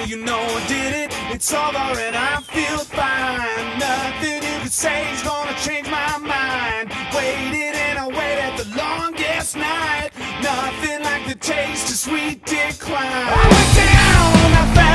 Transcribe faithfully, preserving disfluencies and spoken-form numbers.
you know I did it. It's over and I feel fine. Nothing you could say is gonna change my mind. Waited and I waited the longest night. Nothing like the taste of sweet decline. I went down, I found